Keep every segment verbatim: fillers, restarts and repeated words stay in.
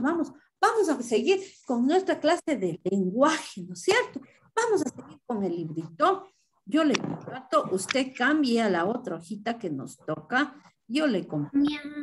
vamos. Vamos a seguir con nuestra clase de lenguaje, ¿no es cierto? Vamos a seguir con el librito. Yo le comparto, usted cambie a la otra hojita que nos toca. Yo le comparto.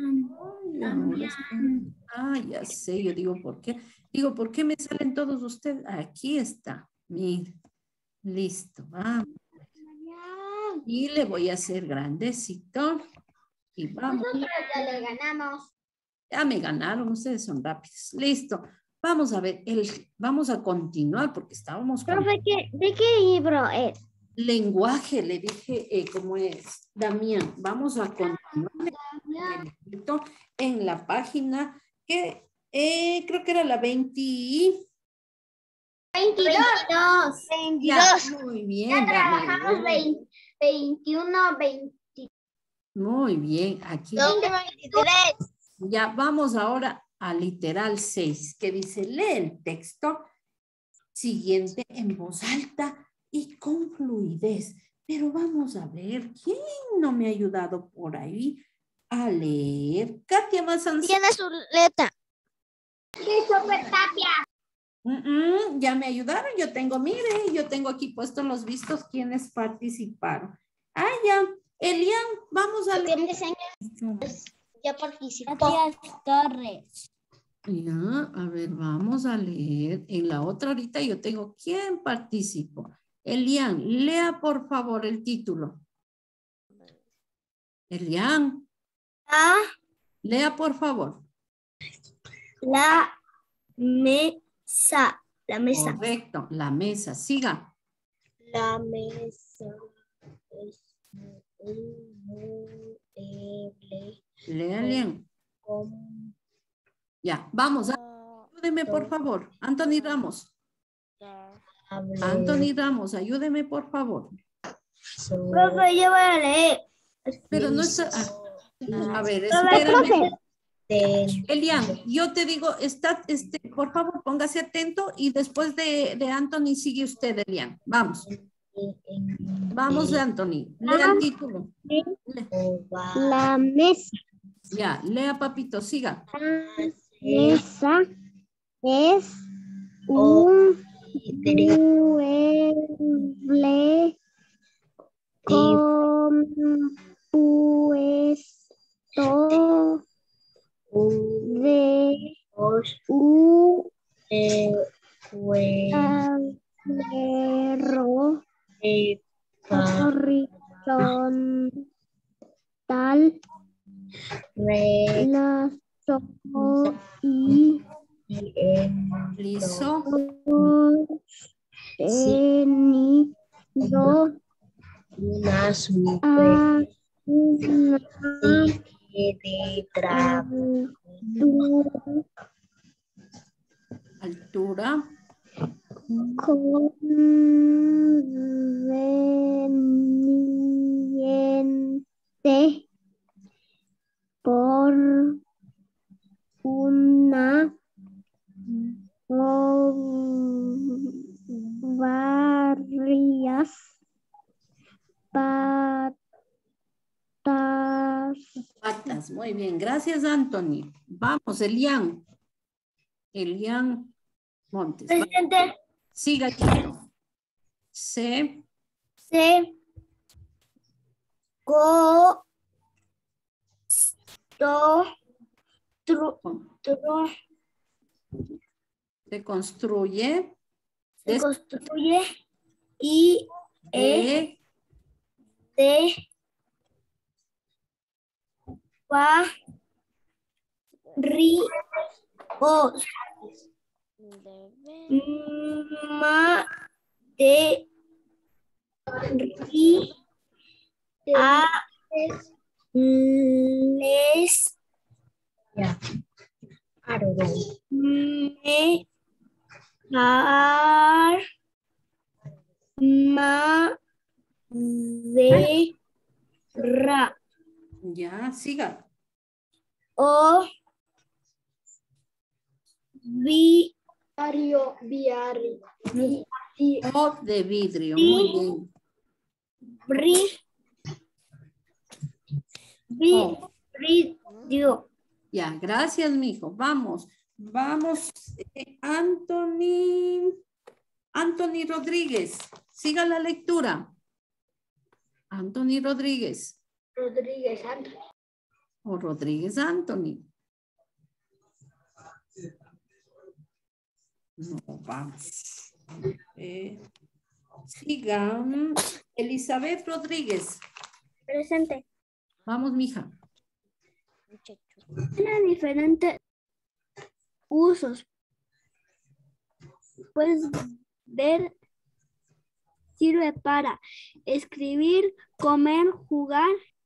Ah, ya sé, yo digo, ¿por qué? Digo, ¿por qué me salen todos ustedes? Aquí está, mire. Listo, vamos. Y le voy a hacer grandecito. Y vamos. Nosotros ya le ganamos. Ya me ganaron, ustedes son rápidos. Listo. Vamos a ver, el, vamos a continuar porque estábamos con... Profe, ¿qué, ¿de qué libro es? Lenguaje, le dije, eh, ¿cómo es? Damián, vamos a continuar en la página que eh, creo que era la veinte... veintidós. veintidós. Muy bien. Ya trabajamos veinte, veintiuno, veinte. Muy bien. Aquí veintitrés. ya vamos ahora a literal seis, que dice, lee el texto siguiente en voz alta y con fluidez. Pero vamos a ver, ¿quién no me ha ayudado por ahí a leer? Katia Mazanzón. Tiene su letra. Christopher Tapia. Mm -mm, ya me ayudaron, yo tengo, mire, yo tengo aquí puestos los vistos quienes participaron. Ah, ya, Elian, vamos a leer. Ya participó. Torres. Ya, a ver, vamos a leer. En la otra ahorita yo tengo quién participó. Elian, lea por favor el título. Elian. Ah. Lea por favor. La mesa. La mesa. Correcto, la mesa. Siga. La mesa es un mueble. Lea, Elian. Ya, vamos. Ayúdeme por favor. Anthony Ramos. Anthony Ramos, ayúdeme por favor. Profe, yo voy a leer. Pero no está... Ah, a ver, espérame. Elian, yo te digo, está, este, por favor, póngase atento y después de, de Anthony sigue usted, Elian. Vamos. Vamos, Anthony. Lea el título. La mesa. Ya, lea, papito, siga. La mesa es un mueble compuesto de un tablero horizontal, lazo y liso, sostenido una de altura, conveniente por una o varias patas. Patas, muy bien. Gracias, Anthony. Vamos, Elian. Elian Montes. Presidente. Siga, chico. Se. Se. Co. To. Tru. Tru. Se construye. Se construye. Y. E. De. Pa. Ri. Os. Ma. De. Ri. A. Les. Ya. Me. Ar. Ma. De. Ra. Ya, siga. O. Vi. Viario. Viario. O de vidrio. Muy bien. Bri. Vi. Oh. Vidrio. Ya, gracias, mijo. Vamos. Vamos, eh, Anthony. Anthony Rodríguez. Siga la lectura. Anthony Rodríguez. Rodríguez Anthony. O Rodríguez Anthony. No, vamos. Eh, sigan. Elizabeth Rodríguez. Presente. Vamos, mija. Tiene diferentes usos. Puedes ver, sirve para escribir, comer, jugar,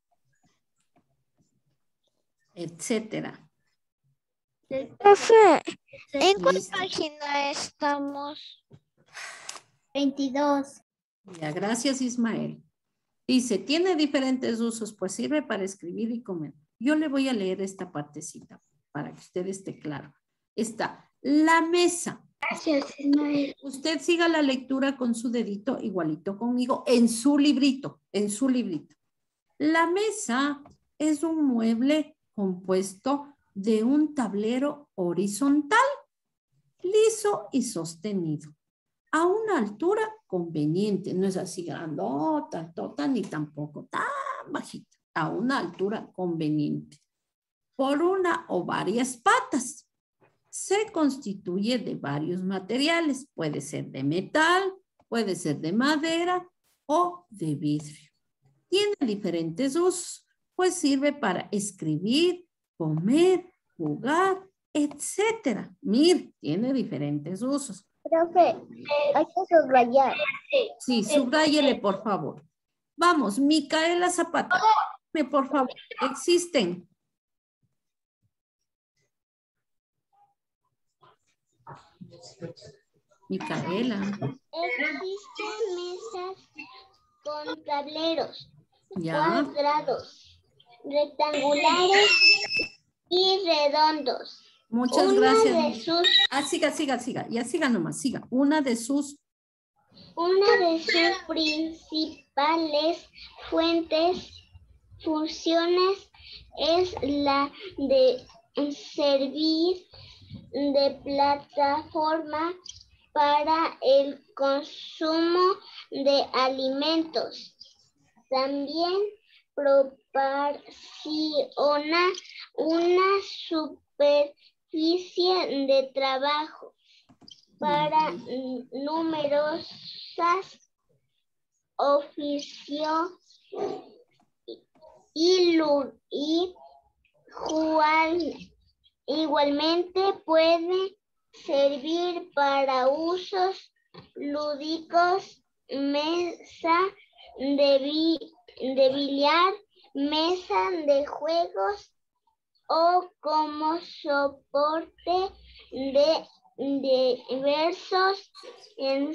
Etcétera. Profe, ¿en cuál Listo. página estamos? veintidós. Ya, gracias, Ismael. Dice, tiene diferentes usos, pues sirve para escribir y comer. Yo le voy a leer esta partecita para que usted esté claro. Está la mesa. Gracias, Ismael. Usted siga la lectura con su dedito igualito conmigo en su librito, en su librito. La mesa es un mueble compuesto de un tablero horizontal, liso y sostenido, a una altura conveniente. No es así grandota, tota, ni tampoco tan bajita, a una altura conveniente. Por una o varias patas. Se constituye de varios materiales. Puede ser de metal, puede ser de madera o de vidrio. Tiene diferentes usos, pues sirve para escribir, comer, jugar, etcétera. Mir, tiene diferentes usos. Profe, hay que subrayar. Sí, subráyele, por favor. Vamos, Micaela Zapata, dime, por favor, existen. Micaela. Existen mesas con tableros Ya. cuadrados, rectangulares y redondos. Muchas Una gracias. de sus, Ah, siga, siga, siga. Ya siga nomás, siga. Una de sus, una de sus principales fuentes, funciones es la de servir de plataforma para el consumo de alimentos. También proporciona una superficie de trabajo para numerosas oficios y, y juan- igualmente puede servir para usos lúdicos, mesa de, bi, de billar, mesa de juegos o como soporte de, de diversos en,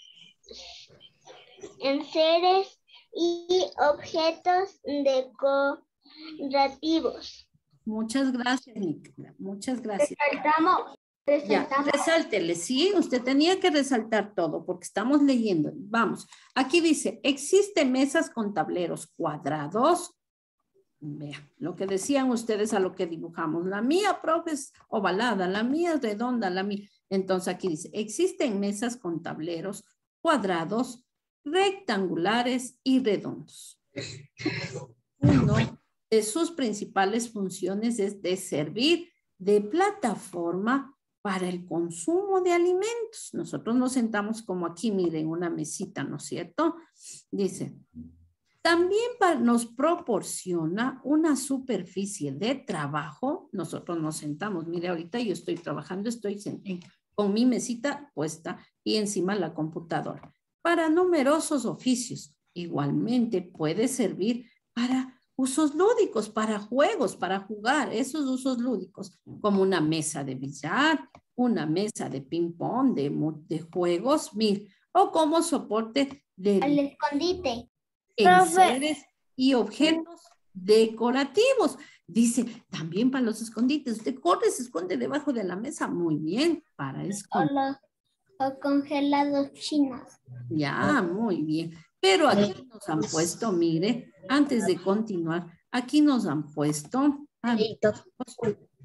enseres y objetos decorativos. muchas gracias, Micaela. Muchas gracias. Resaltamos, Ya, resaltamos. resáltele, sí, usted tenía que resaltar todo porque estamos leyendo. Vamos, aquí dice, existen mesas con tableros cuadrados. Vea, lo que decían ustedes a lo que dibujamos. La mía, profe, es ovalada, la mía es redonda, la mía. Entonces aquí dice, existen mesas con tableros cuadrados, rectangulares y redondos. Uno de sus principales funciones es de servir de plataforma para el consumo de alimentos. Nosotros nos sentamos como aquí, miren, una mesita, ¿no es cierto? Dice, también nos proporciona una superficie de trabajo. Nosotros nos sentamos, mire, ahorita yo estoy trabajando, estoy con mi mesita puesta y encima la computadora. Para numerosos oficios, igualmente puede servir para usos lúdicos, para juegos, para jugar, esos usos lúdicos, como una mesa de billar, una mesa de ping-pong, de, de juegos, mil, o como soporte de Al escondite. enseres y objetos decorativos. Dice, también para los escondites, usted corre, se esconde debajo de la mesa, muy bien, para esconder. O los o congelados chinos. Ya, muy bien. Pero aquí nos han puesto, mire, antes de continuar, aquí nos han puesto,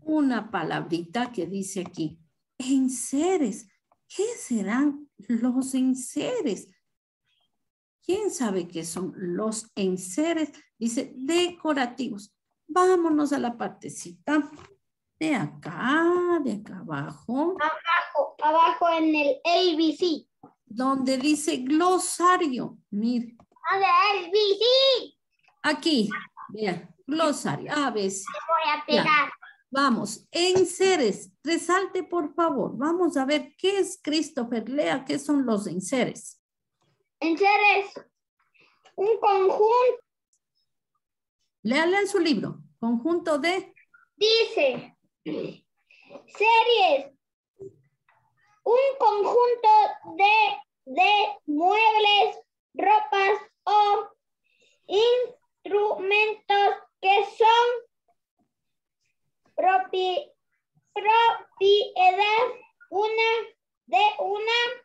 una palabrita que dice aquí, enseres. ¿Qué serán los enseres? ¿Quién sabe qué son los enseres? Dice decorativos. Vámonos a la partecita de acá, de acá abajo. Abajo, abajo en el A B C. Donde dice glosario. Mire. A ver, B C. Aquí, vea, glosario. A, B, C. Voy a pegar. Ya. Vamos, enseres. Resalte, por favor. Vamos a ver qué es Christopher. Lea qué son los enseres. Enseres, un conjunto. Léala en su libro. Conjunto de... Dice, series, un conjunto de, de muebles, ropas o instrumentos que son propi, propiedad una, de una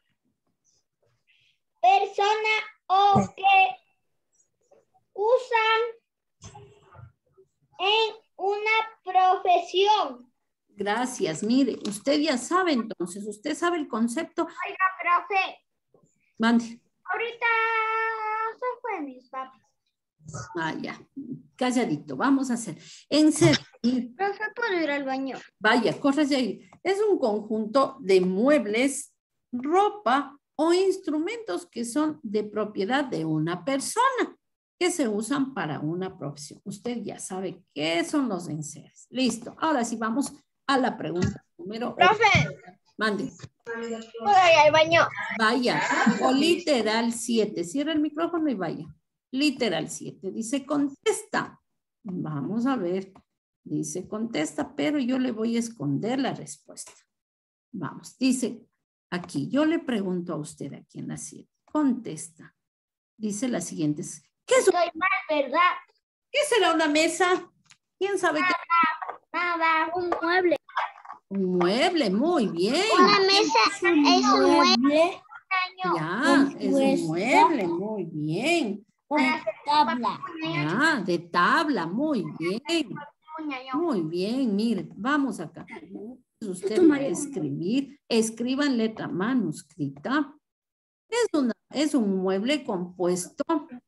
persona o que usan en una profesión. Gracias. Mire, usted ya sabe entonces. Usted sabe el concepto. Oiga, profe. Mande. Ahorita se fue mis papis. Ah, ya. Calladito. Vamos a hacer. Enseres. Profe, ¿puedo ir al baño? Vaya, corre de ahí. Es un conjunto de muebles, ropa o instrumentos que son de propiedad de una persona que se usan para una profesión. Usted ya sabe qué son los enseres. Listo. Ahora sí vamos a la pregunta número ocho. Profe. Mande. ¿Puedo ir al baño? Vaya. O literal siete. Cierra el micrófono y vaya. Literal siete. Dice contesta. Vamos a ver. Dice contesta, pero yo le voy a esconder la respuesta. Vamos. Dice aquí. Yo le pregunto a usted aquí en la siete. Contesta. Dice las siguientes. ¿Qué es un... Estoy mal, ¿verdad? ¿Qué será una mesa? ¿Quién sabe qué? Nada, un mueble. Un mueble, muy bien. Una mesa es un mueble. Ya, es un mueble, muy bien. Para hacer tabla. Ya, de tabla, muy bien. Muy bien, miren, vamos acá. Usted va a escribir, escriban letra manuscrita. Es, una, es un mueble compuesto.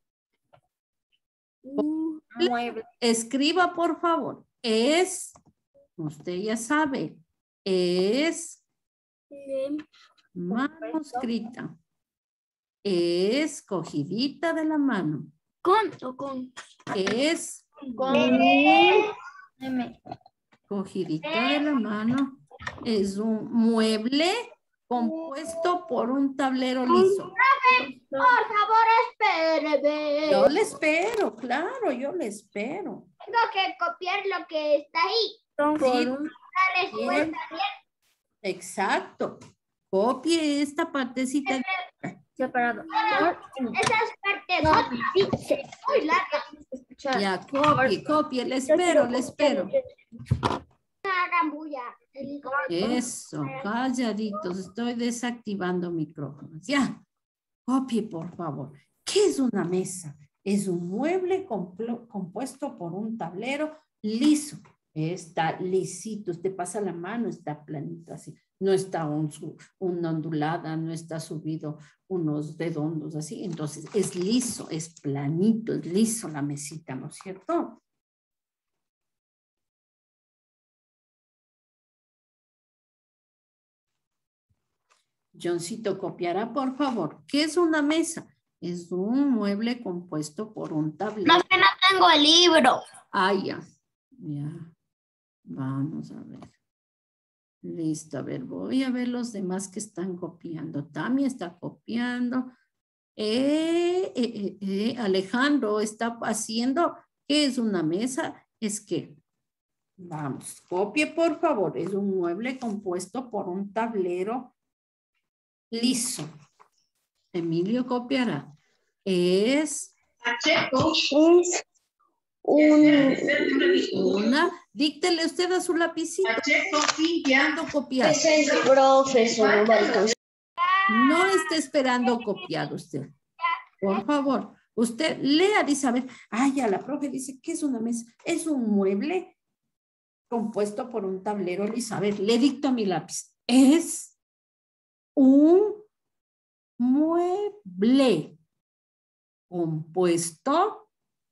Un mueble. Escriba, por favor. Es, usted ya sabe, es manuscrita. Es cogidita de la mano. ¿Con o con? Es Con. cogidita de la mano. Es un mueble compuesto por un tablero liso. Por favor, espéreme. Yo le espero, claro, yo le espero. Tengo que copiar lo que está ahí. Sí, La respuesta bien. exacto. Copie esta partecita. Separado. Esas partes dice muy largas. Ya, copie, copie, le espero, le espero. No hagan bulla. Eso, calladitos, estoy desactivando micrófonos. Ya, copie, por favor. ¿Qué es una mesa? Es un mueble compuesto por un tablero liso. Está lisito, usted pasa la mano, está planito así. No está un, una ondulada, no está subido unos redondos así. Entonces es liso, es planito, es liso la mesita, ¿no es cierto? Johncito, copiará, por favor. ¿Qué es una mesa? Es un mueble compuesto por un tablero. No, que no tengo el libro. Ah, ya. Ya. Vamos a ver. Listo, a ver, voy a ver los demás que están copiando. Tami está copiando. Eh, eh, eh, eh, Alejandro está haciendo. ¿Qué es una mesa? Es que, vamos, copie por favor. Es un mueble compuesto por un tablero liso. Emilio copiará. Es, Es un, una. Díctele usted a su lapicito. ¿Cuándo copiar? es el profesor Marcos. No esté esperando copiar usted. Por favor, usted lea, dice, a ver, ah, ya, la profe dice que es una mesa. Es un mueble compuesto por un tablero, Elizabeth. Le dicto mi lápiz. Es un mueble compuesto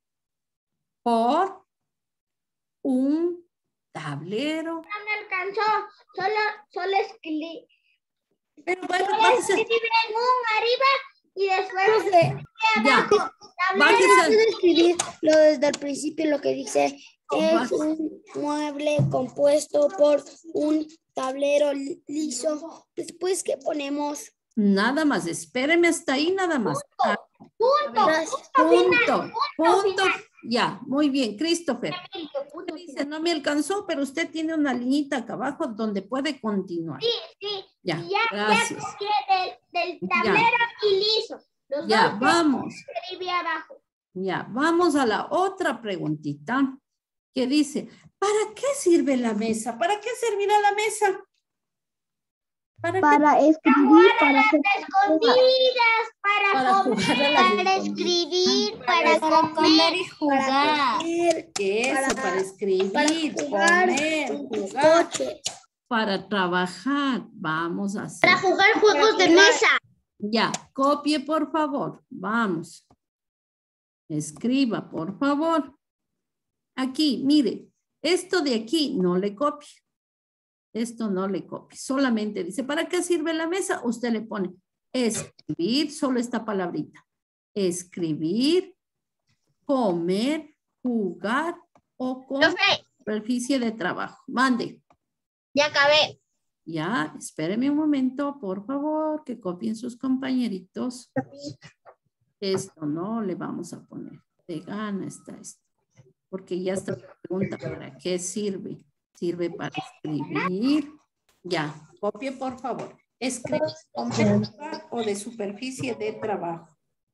por un tablero. No me alcanzó. Solo, solo escribí. Pero bueno, Solo bájese. escribí en un arriba y después Profe, Ya, tablero. bájese. ¿puedo escribir lo desde el principio, lo que dice es Bájese. un mueble compuesto por un tablero liso? Después, ¿qué ponemos? Nada más, espéreme hasta ahí, nada más. Ah, Punto. Gracias. punto, punto. final. Ya, muy bien, Christopher. Emilio, punto Dice, final. no me alcanzó, pero usted tiene una liñita acá abajo donde puede continuar. Sí, sí. Ya, Y ya, gracias. ya copié del, del tablero y liso. Los Ya, dos vamos. escribí abajo. Ya, vamos a la otra preguntita que dice, ¿para qué sirve la mesa? ¿Para qué servirá la mesa? ¿Para qué? Para escribir, para hacer Escondidas para, Para comer. jugar a las Para escondidas. escribir, para comer y jugar. comer, Eso, para, para- escribir, para jugar comer, con tus jugar, coches. para trabajar. Vamos a hacer. jugar juegos de mesa. Ya, copie por favor. Vamos. Escriba, por favor. Aquí, mire, esto de aquí no le copie. Esto no le copie. Solamente dice, ¿para qué sirve la mesa? Usted le pone escribir, solo esta palabrita. Escribir, comer, jugar o con Profe, superficie de trabajo. Mande. ya acabé. Ya, espéreme un momento, por favor, que copien sus compañeritos. Esto no le vamos a poner. De gana está esto. Porque ya está la pregunta, ¿para qué sirve? Sirve para escribir. Ya, copie por favor. Escribir con vertical o de superficie de trabajo.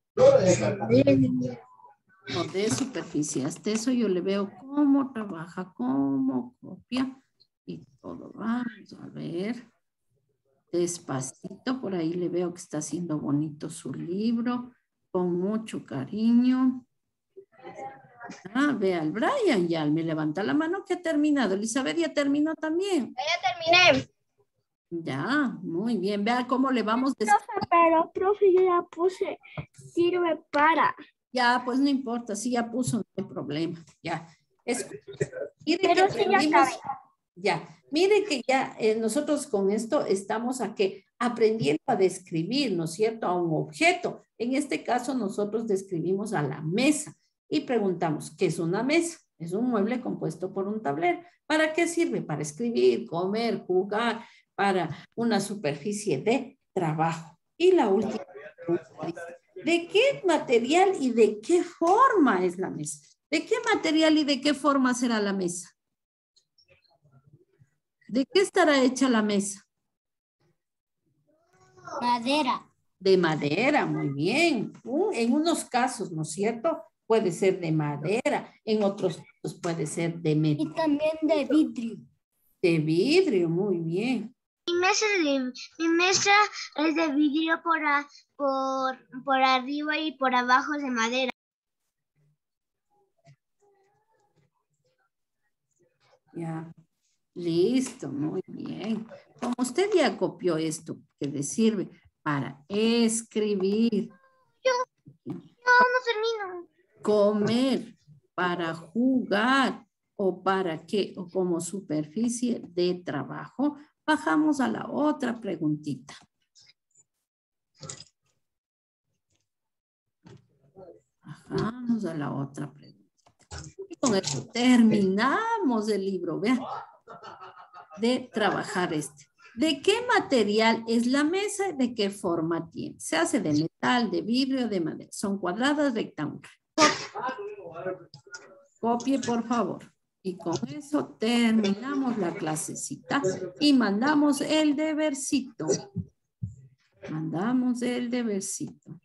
O de superficie. Hasta eso yo le veo cómo trabaja, cómo copia y todo. Vamos a ver. Despacito, por ahí le veo que está haciendo bonito su libro. Con mucho cariño. Ah, ve al Brian, ya me levanta la mano que ha terminado. Elizabeth ya terminó también. Ya terminé. Ya, muy bien. Vea cómo le vamos. des- Pero, profe, yo ya puse, sirve para. Ya, pues no importa, si ya puso, no hay problema. Ya. Es... Mire Pero que sí ya aprendimos- acabé. Ya, mire que ya eh, nosotros con esto estamos a que aprendiendo a describir, ¿no es cierto?, a un objeto. En este caso nosotros describimos a la mesa y preguntamos, ¿qué es una mesa? Es un mueble compuesto por un tablero. ¿Para qué sirve? Para escribir, comer, jugar, para una superficie de trabajo. Y la última pregunta dice, ¿de qué material y de qué forma es la mesa? ¿De qué material y de qué forma será la mesa? ¿De qué estará hecha la mesa? Madera. De madera, muy bien. Uh, en unos casos, ¿no es cierto? Puede ser de madera, en otros casos puede ser de metal. Y también de vidrio. De vidrio, muy bien. Mi mesa, es de, mi mesa es de vidrio por, a- por, por arriba y por abajo de madera. Ya. Listo, muy bien. Como usted ya copió esto, que le sirve para escribir, No, no termino. comer, para jugar o para qué, o como superficie de trabajo, bajamos a la otra preguntita. Bajamos a la otra preguntita. Y con esto terminamos el libro, vean, de trabajar este. ¿De qué material es la mesa? ¿De qué forma tiene? Se hace de metal, de vidrio, de madera. Son cuadradas, rectangulares. Copie, por favor. Y con eso terminamos la clasecita y mandamos el debercito. Mandamos el debercito.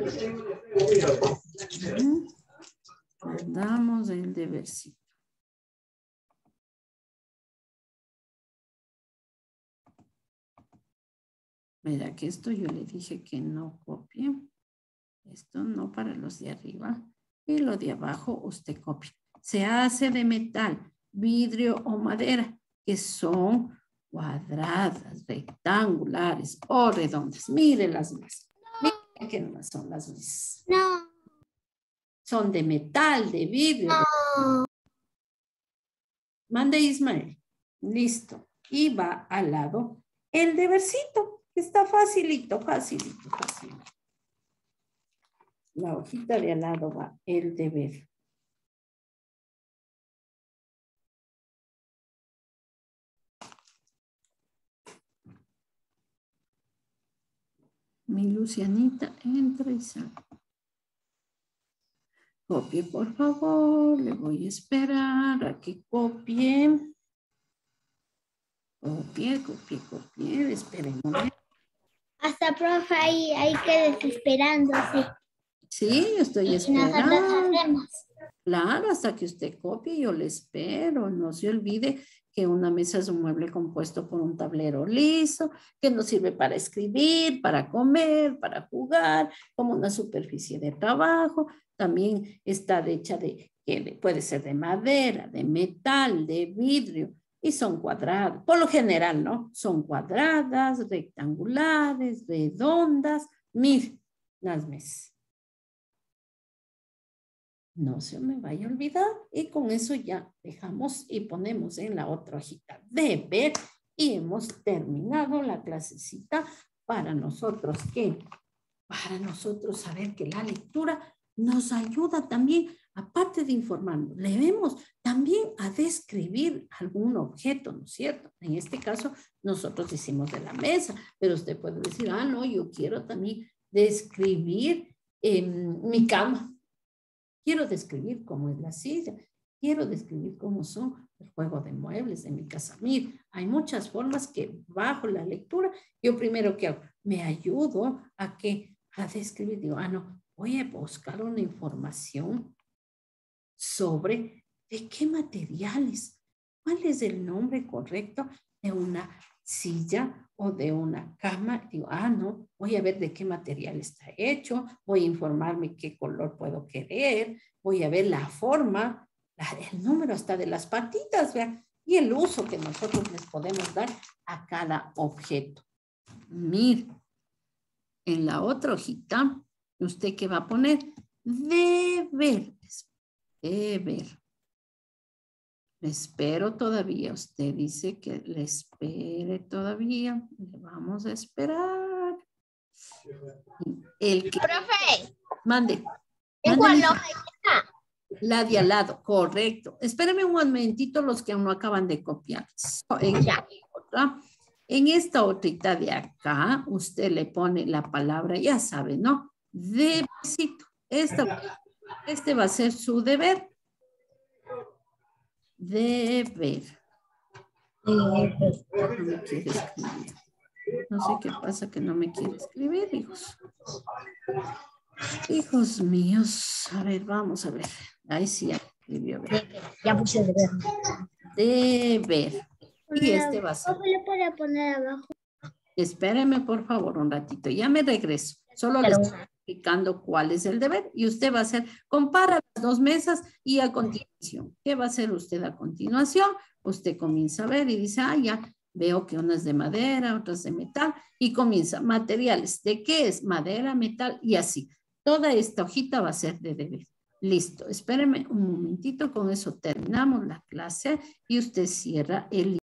Ujú. Mandamos el debercito. Mira que esto yo le dije que no copie. Esto no para los de arriba. Y lo de abajo usted copia. Se hace de metal, vidrio o madera, que son cuadradas, rectangulares o redondas. Miren las mismas. Miren que no son las mismas. No. Son de metal, de vidrio. No. Mande Ismael. Listo. Y va al lado el debercito. Está facilito, facilito, facilito. La hojita de al lado va el deber. Mi Lucianita entra y sale. Copie, por favor. Le voy a esperar a que copie. Copie, copie, copie. Esperen un momento. Hasta, profe, ahí hay que desesperándose. Sí, yo estoy Nosotros esperando. hacemos. Claro, hasta que usted copie, yo le espero. No se olvide que una mesa es un mueble compuesto por un tablero liso, que nos sirve para escribir, para comer, para jugar, como una superficie de trabajo. También está hecha de, que puede ser de madera, de metal, de vidrio, y son cuadradas. Por lo general, ¿no? Son cuadradas, rectangulares, redondas. Mire, las mesas. No se me vaya a olvidar. Y con eso ya dejamos y ponemos en la otra hojita de ver. Y hemos terminado la clasecita para nosotros. ¿Qué? Para nosotros saber que la lectura nos ayuda también, aparte de informarnos, debemos también a describir algún objeto, ¿no es cierto? En este caso, nosotros hicimos de la mesa, pero usted puede decir, ah, no, yo quiero también describir eh, mi cama. Quiero describir cómo es la silla. Quiero describir cómo son el juego de muebles de mi casa. Mira, hay muchas formas que bajo la lectura, yo primero que hago, me ayudo a que, a describir, digo, ah, no, voy a buscar una información sobre de qué materiales, cuál es el nombre correcto de una silla o de una cama. Digo, ah, no, voy a ver de qué material está hecho, voy a informarme qué color puedo querer, voy a ver la forma, la, el número hasta de las patitas, ¿verdad? Y el uso que nosotros les podemos dar a cada objeto. Mire, en la otra hojita, ¿usted qué va a poner? Deber. Deber. Le espero todavía. Usted dice que le espere todavía. Le vamos a esperar. El que... Profe. Mande. ¿En cuál hoja? La de al lado, correcto. Espéreme un momentito los que aún no acaban de copiar. En, Ya. otra, en esta hojita de acá, usted le pone la palabra, ya sabe, ¿no? Debercito. Esta, este va a ser su deber. Deber. No me quiere escribir. No sé qué pasa que no me quiere escribir, hijos. Hijos míos. A ver, vamos a ver. Ahí sí ya escribió. Ya puse deber. Deber. Y este va a ser. ¿Cómo le puede poner abajo? Espéreme, por favor, un ratito. Ya me regreso. Solo le estoy explicando cuál es el deber. Y usted va a hacer, compara las dos mesas y a continuación. ¿Qué va a hacer usted a continuación? Usted comienza a ver y dice, ah, ya veo que una es de madera, otras de metal. Y comienza, materiales. ¿De qué es? Madera, metal y así. Toda esta hojita va a ser de deber. Listo. Espéreme un momentito. Con eso terminamos la clase y usted cierra el